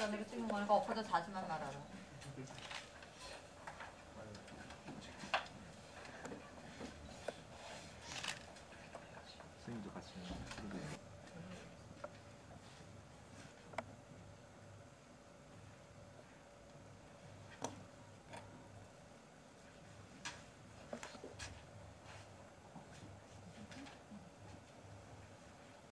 전으로 찍는 거니까 엎어져 자지만 말아라. 선생님도 같이.